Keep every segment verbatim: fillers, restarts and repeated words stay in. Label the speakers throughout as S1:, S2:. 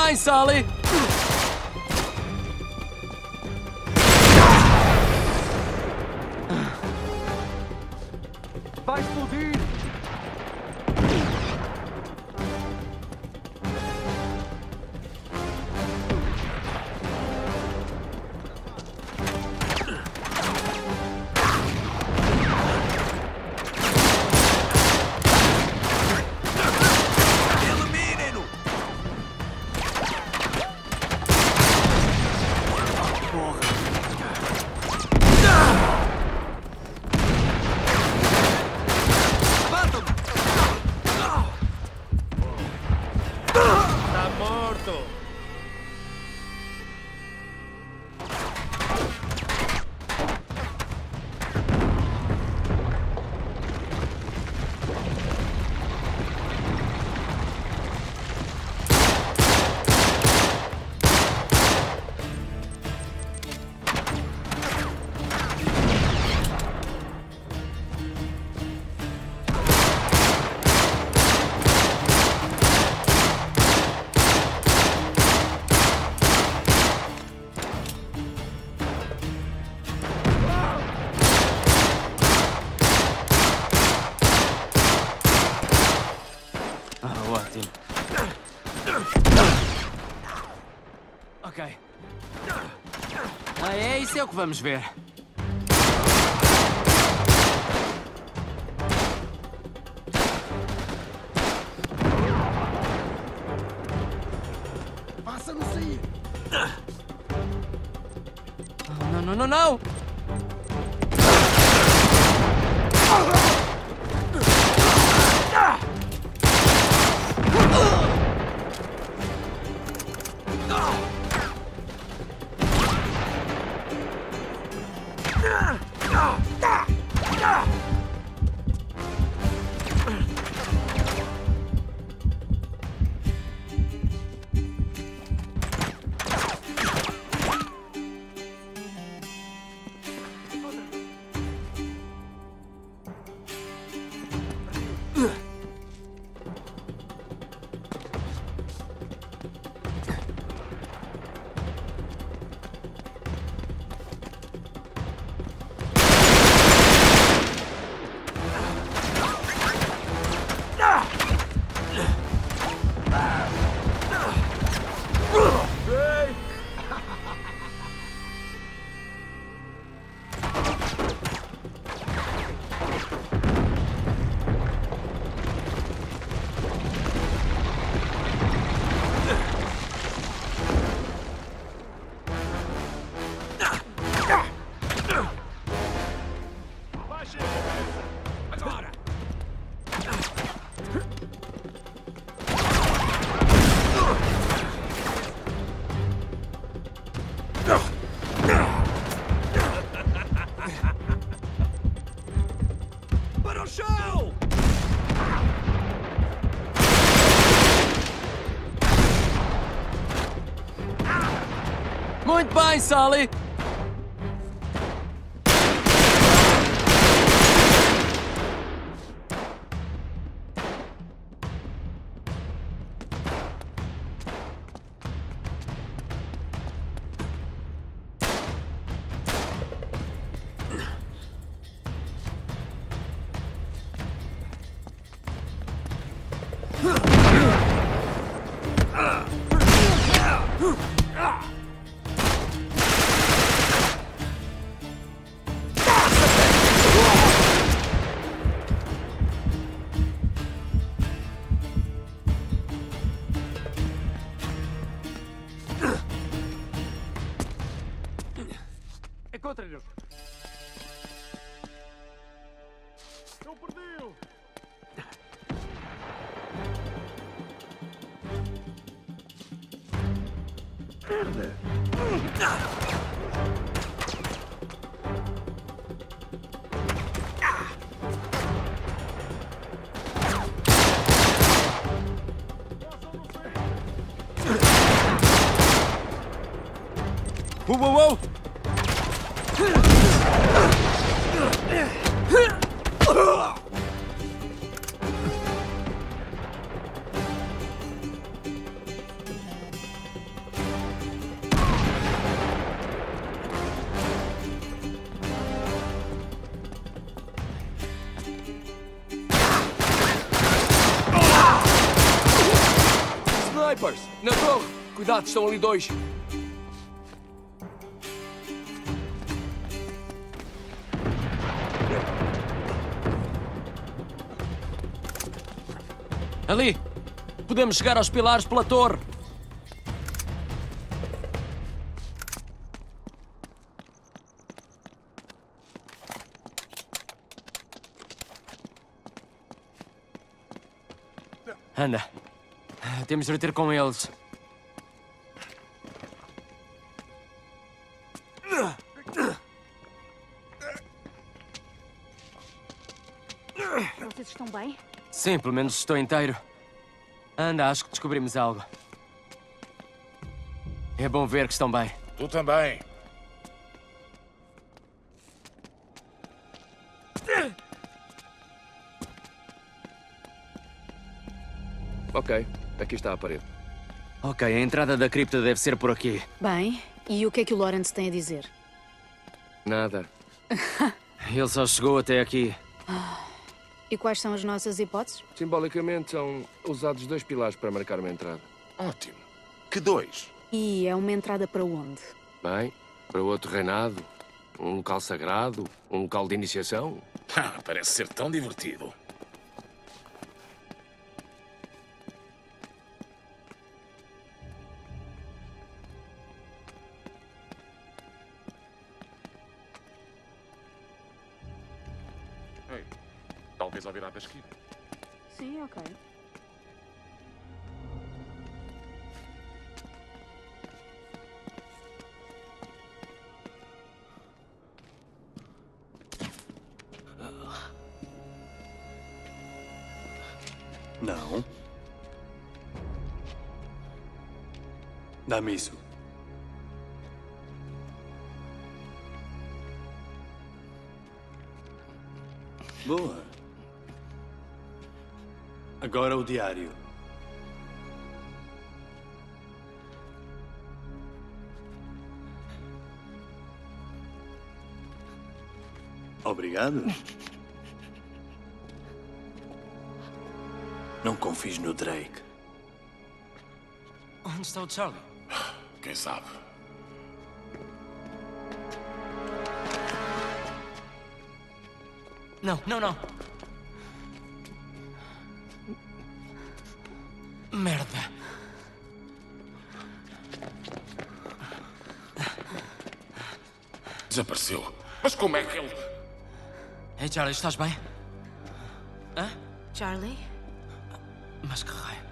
S1: bem, Sully!
S2: Vai explodir!
S1: Ok. Ah, é isso é o que vamos ver.
S2: Faça-no sair!
S1: Não, não, não, não!
S2: Para o chão!
S1: Muito bem, Sully!
S2: Encontrem-nos! Eu perdi-o! Merda!
S1: Uou, uou, uou!
S3: Cuidado, estão ali dois.
S1: Ali! Podemos chegar aos pilares pela torre. Anda. Temos de ter com eles.
S4: Vocês estão bem?
S1: Sim, pelo menos estou inteiro. Anda, acho que descobrimos algo. É bom ver que estão bem.
S5: Tu também.
S3: Ok, aqui está a parede.
S1: Ok, a entrada da cripta deve ser por aqui.
S4: Bem, e o que é que o Lawrence tem a dizer?
S3: Nada.
S1: Ele só chegou até aqui.
S4: E quais são as nossas hipóteses?
S3: Simbolicamente são usados dois pilares para marcar uma entrada.
S5: Ótimo. Que dois?
S4: E é uma entrada para onde?
S3: Bem, para outro reinado, um local sagrado, um local de iniciação.
S5: Ah, parece ser tão divertido. Ei, talvez ao virar da esquina.
S4: Sim, ok.
S6: Não. Dá-me isso. Boa. Agora o diário. Obrigado. Não confies no Drake.
S1: Onde está o Charlie?
S5: Quem sabe?
S1: Não, não, não. Merda.
S5: Desapareceu. Mas como é que ele...
S1: Ei, Charlie, estás bem? Hã?
S4: Charlie?
S1: Mas que raio.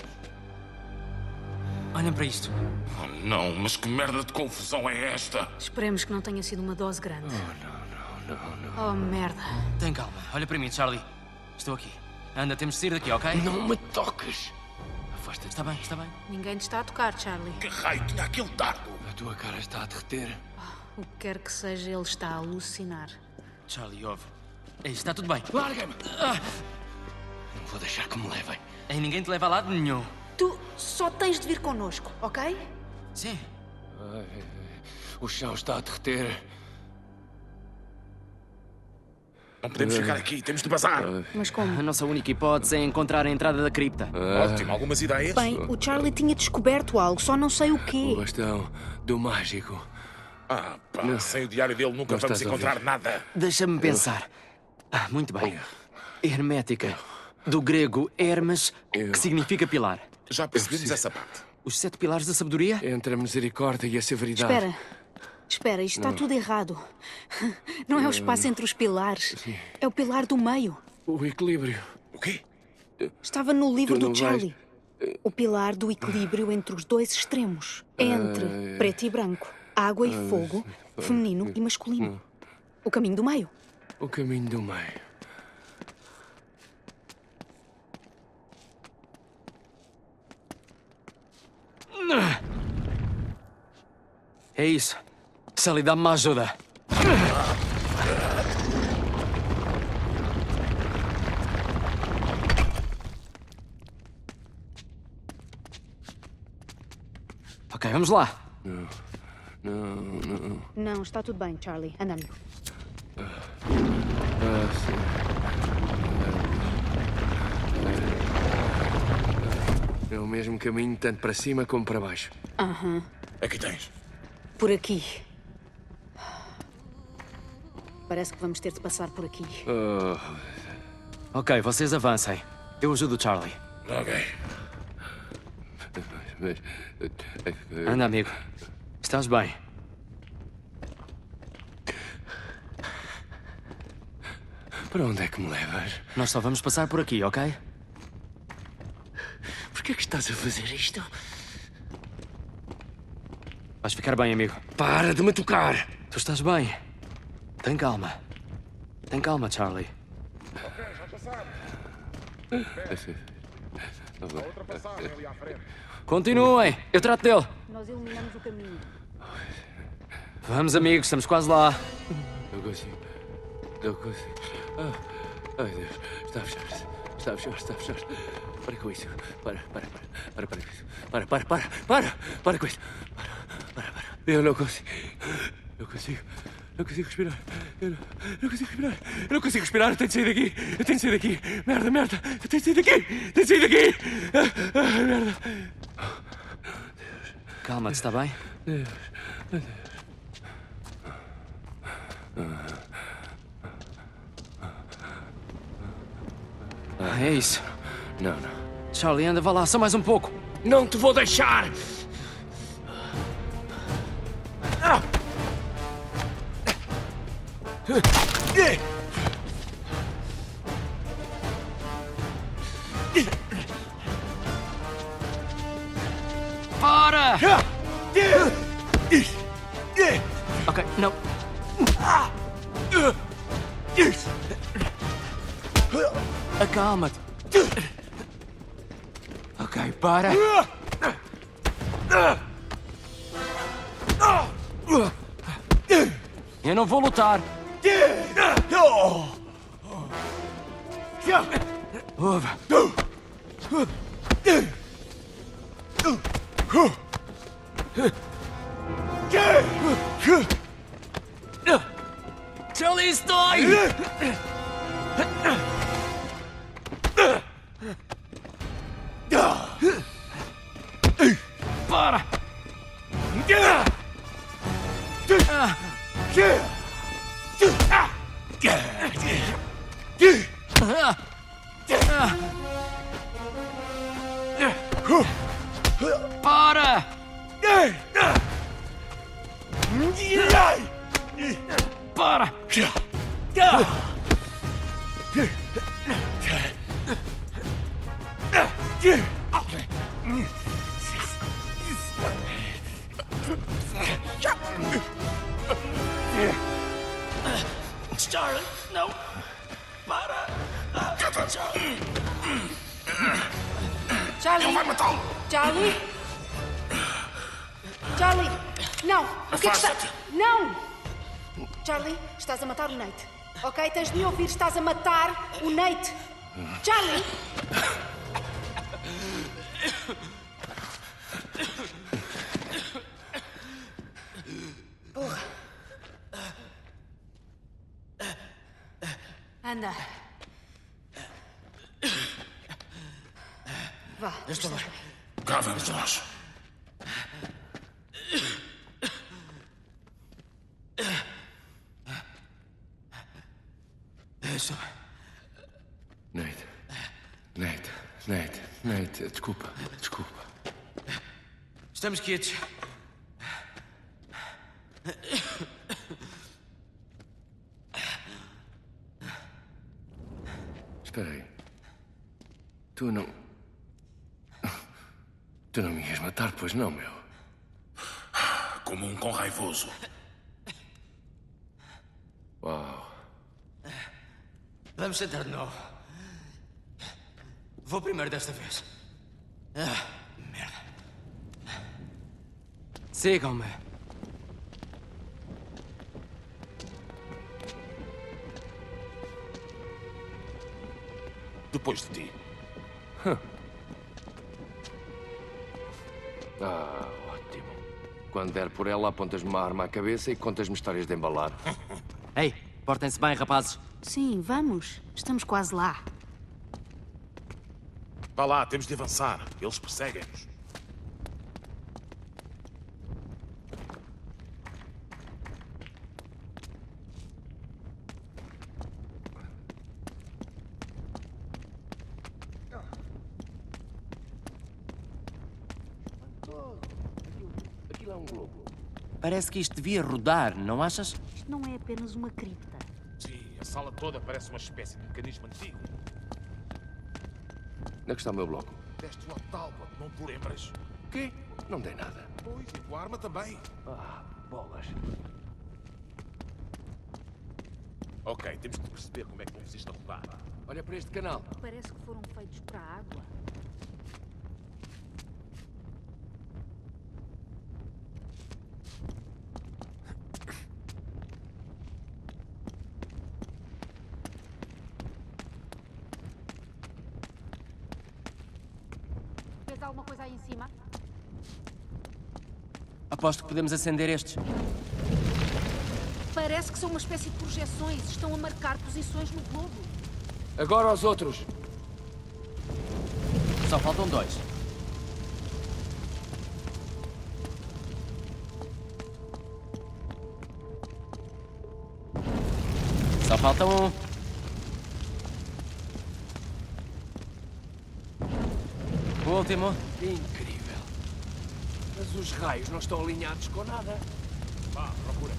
S1: Olhem para isto.
S5: Oh, não, mas que merda de confusão é esta?
S4: Esperemos que não tenha sido uma dose grande.
S3: Oh, não, não, não, não.
S4: Oh, merda.
S1: Tem calma. Olha para mim, Charlie. Estou aqui. Anda, temos de sair daqui, ok?
S3: Não me toques. Afasta-te.
S1: Está bem, está bem.
S4: Ninguém te está a tocar, Charlie.
S5: Que raio tinha aquele dardo?
S3: A tua cara está a derreter.
S4: O que quer que seja, ele está a alucinar.
S1: Charlie, ouve. Ei, está tudo bem.
S3: Larga-me. Não vou deixar que me levem.
S1: Ei, ninguém te leva a lado nenhum.
S4: Tu só tens de vir connosco, ok?
S1: Sim.
S3: Ai, ai, ai. O chão está a derreter.
S5: Não podemos ficar aqui, temos de bazar.
S4: Mas como?
S1: A nossa única hipótese é encontrar a entrada da cripta.
S5: Ótimo, algumas ideias?
S4: Bem, o Charlie tinha descoberto algo, só não sei o
S3: O
S4: quê.
S3: bastão do mágico.
S5: Ah, pá, sem o diário dele nunca
S3: Não
S5: vamos
S3: estás a
S5: encontrar
S3: ouvir.
S5: nada.
S1: Deixa-me pensar. Ah, muito bem. Hermética. Do grego Hermes,
S3: Eu-
S1: que significa pilar.
S5: Já percebemos
S3: preciso-
S5: essa parte.
S1: Os sete pilares da sabedoria?
S3: Entre a misericórdia e a severidade.
S4: Espera. Espera, isto está tudo errado. Não é o espaço entre os pilares. É o pilar do meio.
S3: O equilíbrio.
S5: O quê?
S4: Estava no livro
S3: Tu não
S4: do Charlie. O pilar do equilíbrio entre os dois extremos. Entre preto e branco, água e fogo, feminino e masculino. O caminho do meio.
S3: O caminho do meio.
S1: É isso. Sally, dá-me uma ajuda. Ok, vamos lá.
S3: Não, não.
S4: Não, está tudo bem, Charlie. Andando.
S3: Ah, sim. É o mesmo caminho, tanto para cima como para baixo.
S4: Aham.
S5: Aqui tens.
S4: Por aqui. Parece que vamos ter de passar por aqui.
S3: Oh,
S1: Ok, vocês avancem. Eu ajudo o Charlie.
S5: Ok.
S3: mas...
S1: Anda, amigo. Estás bem?
S3: Para onde é que me levas?
S1: Nós só vamos passar por aqui, ok?
S3: Por que é que estás a fazer isto?
S1: Vais ficar bem, amigo.
S3: Para de me tocar!
S1: Tu estás bem. Tem calma. Tem calma, Charlie.
S5: Ok, já passaram. A outra passagem ali à frente.
S1: Continuem. Eu trato dele.
S4: Nós iluminamos o caminho.
S1: Vamos, amigos. Estamos quase lá.
S3: Não consigo. Não consigo. Ah, ai, Deus. Está a fechar. Está a fechar. Está a fechar. Para com isso. Para, para, para. Para, para com isso. Para, para, para. Para. Para com isso. Para, para, para. Eu não consigo. Não consigo. Não consigo respirar. Eu não, não consigo respirar. Eu não consigo respirar. Eu tenho de sair daqui. Eu tenho de sair daqui. Merda, merda. Eu tenho de sair daqui. Tenho de sair daqui. Ah, ah, merda.
S1: Calma-te, está bem?
S3: Deus. Deus.
S1: É isso.
S3: Não, não.
S1: Charlie, anda, vá lá. Só mais um pouco.
S3: Não te vou deixar!
S1: Para! Ok, não. Acalma-te. Ok, para. Eu não vou lutar. Uva. Charlie, stai! Para! Para! Para! Charlie, não! Para!
S4: Charlie!
S5: Ele vai matá-lo!
S4: Charlie! Charlie! Não! O que é que está...
S5: Afasta-te.
S4: Não! Charlie, estás a matar o Nate. Ok? Tens de me ouvir. Estás a matar o Nate. Charlie! Porra. Anda. Vá.
S5: Eu estou bem. Cá vamos nós.
S1: Isso.
S3: Nate. Nate. Nate. Nate. Desculpa. Desculpa.
S1: Estamos quietos.
S3: Espera aí. Tu não... Tu não me ias matar, pois não, meu?
S5: Como um cão raivoso.
S3: Uau.
S1: Vamos sentar de novo. Vou primeiro desta vez. Ah, merda. Sigam-me.
S5: Depois de ti.
S3: Ah, ótimo. Quando der por ela, apontas-me uma arma à cabeça e contas-me histórias de embalar.
S1: Ei, portem-se bem, rapazes.
S4: Sim, vamos. Estamos quase lá.
S7: Vá lá, temos de avançar. Eles perseguem-nos.
S3: Aquilo é um globo. Parece que isto devia rodar, não achas?
S8: Isto não é apenas uma cripta.
S7: Sim, a sala toda parece uma espécie de mecanismo antigo.
S3: Onde é que está o meu bloco?
S7: Deste o Talbot, não te lembras?
S3: O quê? Não dei nada.
S7: Pois, e a tua arma também.
S3: Ah, bolas.
S7: Ok, temos de perceber como é que vamos isto a rodar.
S3: Olha para este canal.
S8: Parece que foram feitos para a água. Vês alguma coisa aí em cima?
S3: Aposto que podemos acender estes.
S8: Parece que são uma espécie de projeções. Estão a marcar posições no globo.
S3: Agora aos outros. Só faltam dois. Só falta um. O último. Incrível. Mas os raios não estão alinhados com nada.
S7: Vá, procura.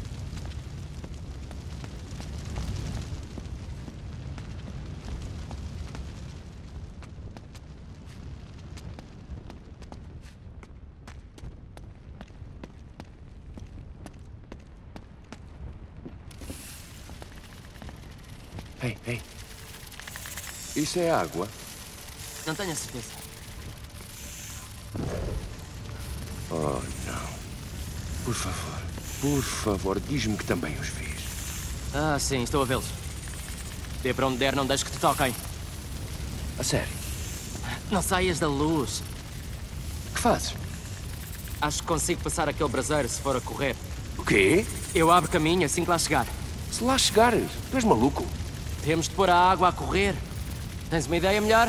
S3: Ei, ei. Isso é água? Não tenho a certeza.
S9: Oh, não. Por favor, por favor, diz-me que também os vês.
S3: Ah, sim, estou a vê-los. Dê para onde der, não deixes que te toquem.
S9: A sério?
S3: Não saias da luz.
S9: O que fazes?
S3: Acho que consigo passar aquele braseiro se for a correr.
S9: O quê?
S3: Eu abro caminho assim que lá chegar.
S9: Se lá chegares, tu és maluco?
S3: Temos de pôr a água a correr. Tens uma ideia melhor?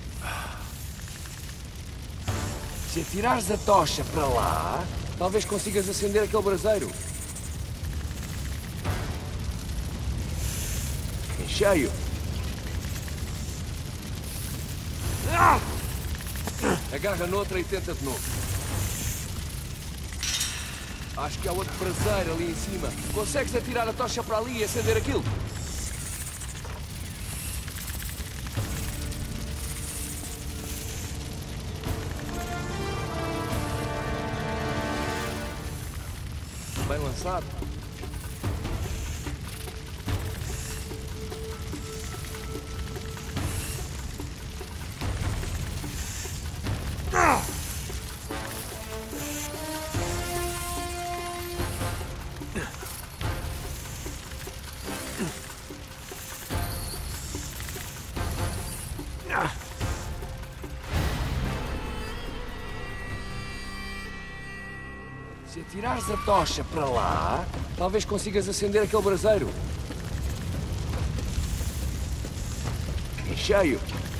S9: Se atirares a tocha para lá, talvez consigas acender aquele braseiro. Em cheio. Agarra noutra e tenta de novo. Acho que há outro braseiro ali em cima. Consegues atirar a tocha para ali e acender aquilo? Bem lançado. Se atirares a tocha para lá, talvez consigas acender aquele braseiro. Em cheio.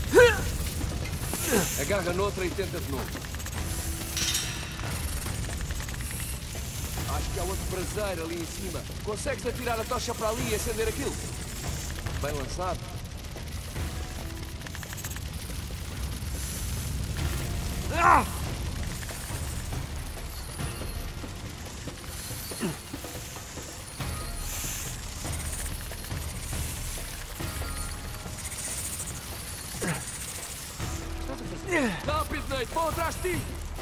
S9: Agarra noutra e tenta de novo. Acho que há outro braseiro ali em cima. Consegues atirar a tocha para ali e acender aquilo? Bem lançado. Ah! Rápido, Nate! Vou atrás de ti!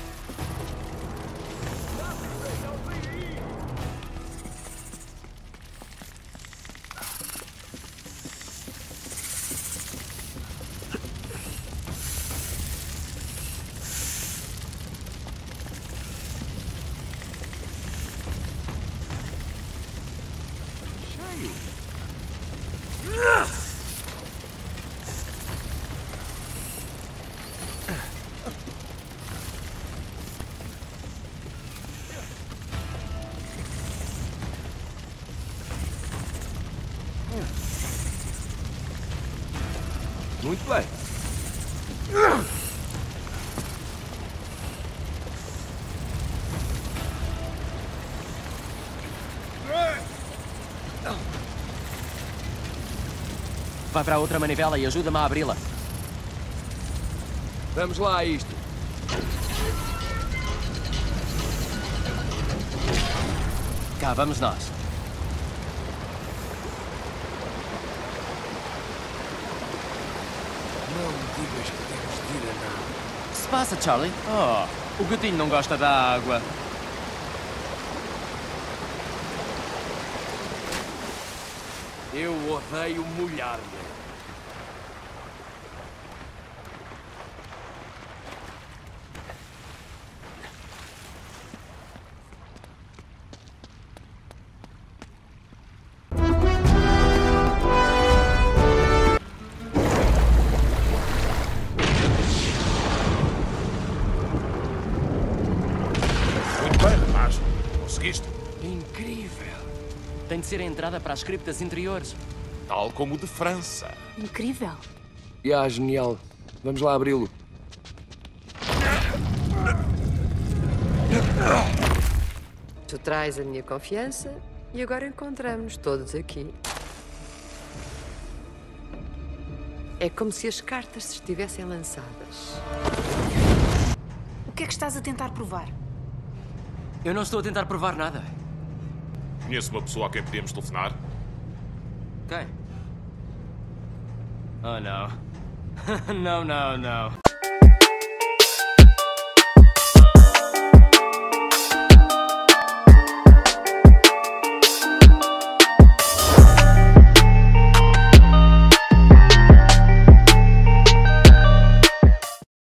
S9: Cheio! Muito bem.
S10: Vai para a outra manivela e ajuda-me a abri-la.
S9: Vamos lá a isto.
S10: Cá, vamos nós.
S9: Não me digas que temos de ir a nada.
S10: O que se passa, Charlie? Oh, o gatinho não gosta da água.
S9: Eu odeio molhar-me.
S7: Muito bem, rapaz. Conseguiste.
S9: Incrível.
S10: Tem de ser a entrada para as criptas interiores.
S7: Tal como o de França.
S4: Incrível.
S9: Já, genial. Vamos lá abri-lo.
S11: Tu traz a minha confiança e agora encontramos todos aqui. É como se as cartas se estivessem lançadas.
S4: O que é que estás a tentar provar?
S10: Eu não estou a tentar provar nada.
S7: Conheço uma pessoa a quem podíamos telefonar?
S10: Quem? Oh, não. não, não, não.